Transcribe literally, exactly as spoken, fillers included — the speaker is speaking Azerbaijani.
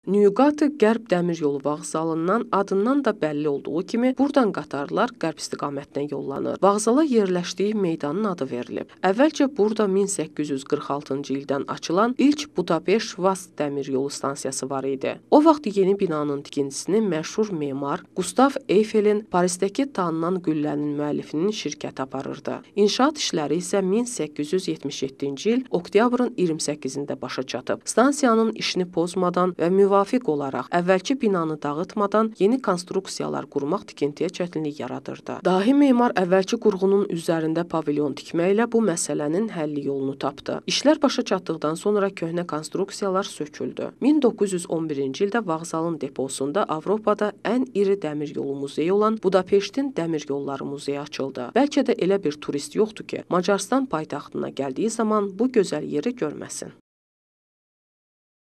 Nyugati Qərb dəmir yolu vağzalından adından da bəlli olduğu kimi, buradan qatarlar qərb istiqamətinə yollanır. Vağzala yerləşdiyi meydanın adı verilib. Əvvəlcə burada min səkkiz yüz qırx altıncı ildən açılan ilk Budapeşt-Vas dəmir yolu stansiyası var idi. O vaxt yeni binanın tikintisini məşhur memar Gustav Eyfelin Parisdəki tanınan qüllənin müəllifinin şirkəti aparırdı. İnşaat işləri isə min səkkiz yüz yetmiş yeddinci il oktyabrın iyirmi səkkizində başa çatıb. Stansiyanın işini pozmadan və müvafiq olaraq əvvəlki binanı dağıtmadan yeni konstruksiyalar qurmaq tikintiyə çətinlik yaradırdı. Dahi memar əvvəlki qurğunun üzərində pavilyon tikməklə bu məsələnin həlli yolunu tapdı. İşlər başa çatdıqdan sonra köhnə konstruksiyalar söküldü. min doqquz yüz on birinci ildə vağzalın deposunda Avropada ən iri dəmir yolu muzeyi olan Budapeştin Dəmir Yolları Muzeyi açıldı. Bəlkə də elə bir turist yoxdur ki, Macarıstan paytaxtına gəldiyi zaman bu gözəl yeri görməsin.